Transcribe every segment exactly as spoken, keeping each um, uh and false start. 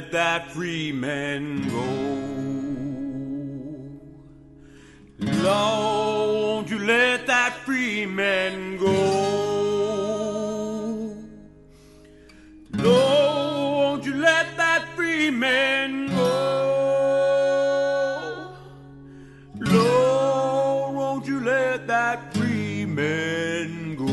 let that free man go. Lord, won't you let that free man go. Lord, won't you let that free man go. Lord, won't you let that free man go.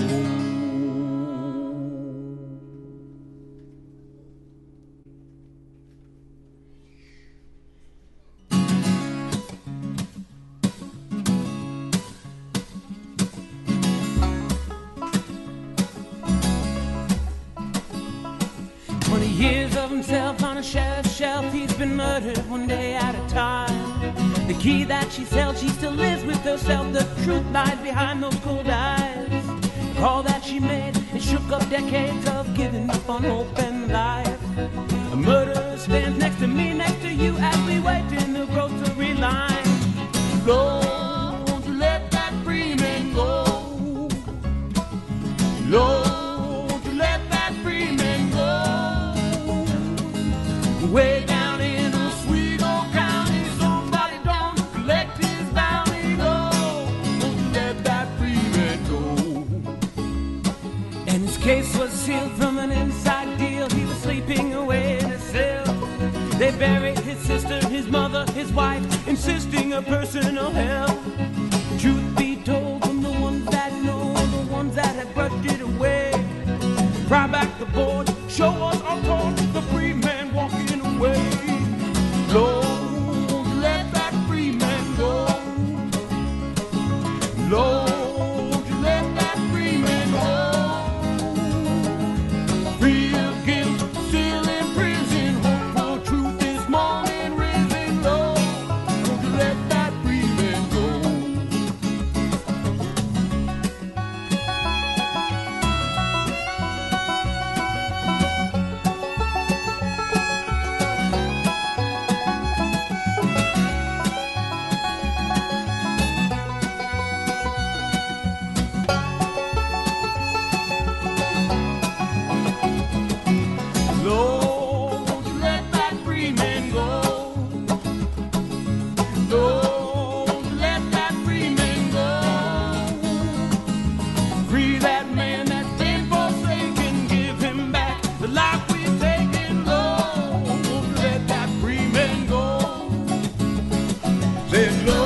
Twenty years of himself on a sheriff's shelf, he's been murdered one day at a time. The key that she sells, she still lives with herself. The truth lies behind those cold eyes. The call that she made, it shook up decades of giving up on hope and life. A murderer stands next to me, next to you, as we wait in the grocery line. Lord, won't you let that free man go. Lord, won't you let that free man go. Way down in a sweet old county, somebody don't collect his bounty. Lord, won't you let that free man go. And his case was sealed from an inside deal. He was sleeping away in a cell. They buried his sister, his mother, his wife, insisting of personal hell. Truth be told, from the ones that know, the ones that have brushed it away. Pry back the board, show us our cause, the free man walking away. Lord, won't you let that free man go. Lord, won't you let that free man go. Free of guilt, still in prison, hope for truth this morning risen. Lord, won't you let that free man go. Lord, won't you let that free man go. Lord, won't you let that free man go. Free that man that's been forsaken, give him back the life we've taken. Lord, won't you let that free man go. Say, Lord.